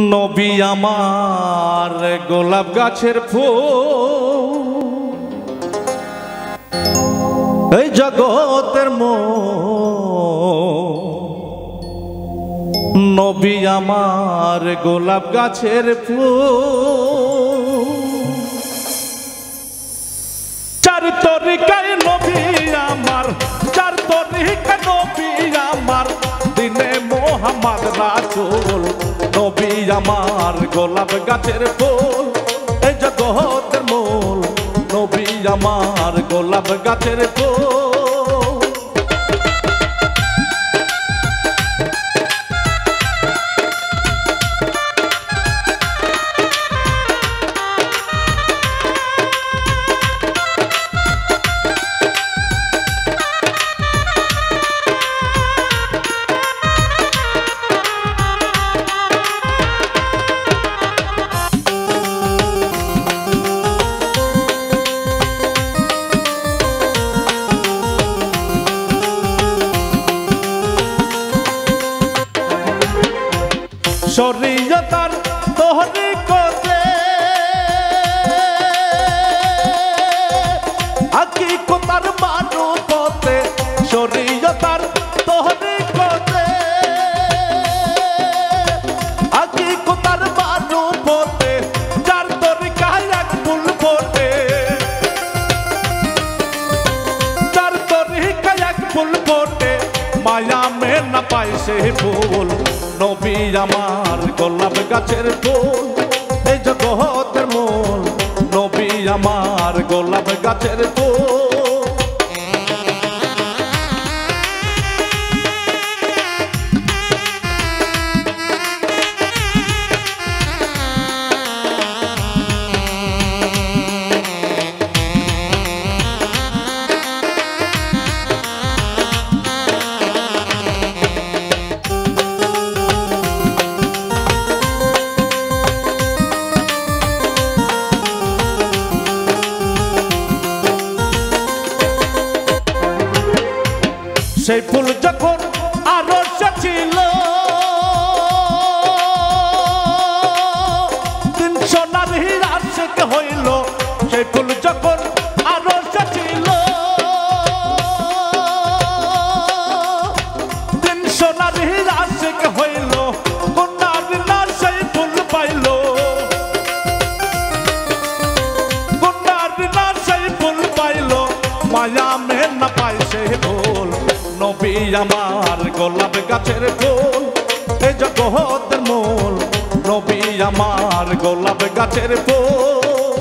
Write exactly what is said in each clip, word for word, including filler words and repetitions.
নবী আমার গোলাপ গাছের ফুল, এই জগতের মন। নবী আমার গোলাপ গাছের ফুল, চার তরিকায় নবী আমার, চার তরিকায় নবী আমার, দিনে মোহাম্মদ রাসূল। নবী আমার গোলাপ গাছের ফুল, এই জগতের মূল। নবী আমার গোলাপ গাছের ফুল। শরীয়তার তহরিকতে হাকিকতার মানবতে, শরীয়তার তহরিকতে হাকিকতার মানবতে, চার তরিকায় এক ফুল ফোটে, চার তরিকায় এক ফুল ফোটে, মায়া মে না পায় সে ফুল। নবী আমার গোলাপ গাছের ফুল, এই জগতের মূল। নবী আমার গোলাপ গাছের ফুল। সেই ফুল যখন আরশে ছিল, তিনশো নারীর আশিক হইল। সেই ফুল যখন আরশে ছিল, তিনশো নারীর আশিক হইল। কোন নারী না সেই ফুল পাইল, কোন নারী না সেই ফুল পাইল, মায়া মে না পায় সেই ফুল। নবী আমার গোলাপ গাছের ফুল, এই জগতের মূল। নবী আমার গোলাপ গাছের ফুল।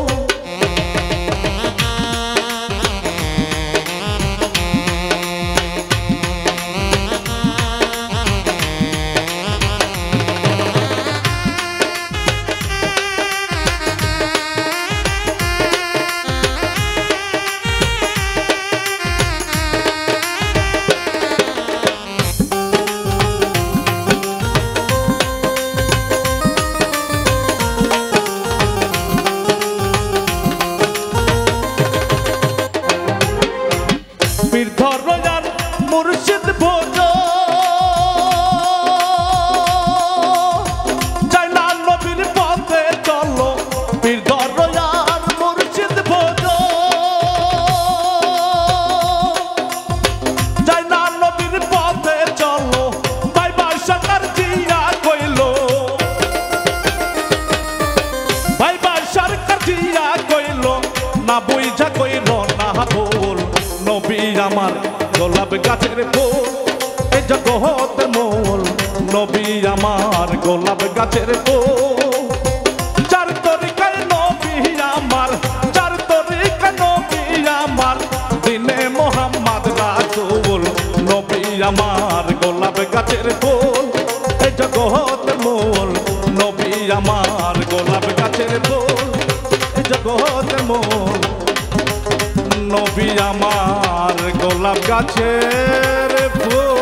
মুর্শিদ ভোজ যায় না নবীর পথে চলো, পীর দরয়ার মুর্শিদ ভোজ যায় না নবীর পথে চলো। ভাই ভাই সরকার জিয়া কইল, ভাই ভাই সরকার জিয়া কইল, না বুঝা কইল না ভুল। নবী আমার গোলাপ গাছের ফুল, এই জগতের মূল। নবী আমার গোলাপ গাছের ফুল, চার তরিকায় নবী আমার, চার তরিকায় নবী আমার, দিনে মোহাম্মদ রাসূল। নবী আমার গোলাপ গাছের ফুল, এই জগতের মূল। নবী আমার গোলাপ গাছের ফুল, এই জগতের মূল। নবী আমার গোলাপ গাছের ফুল।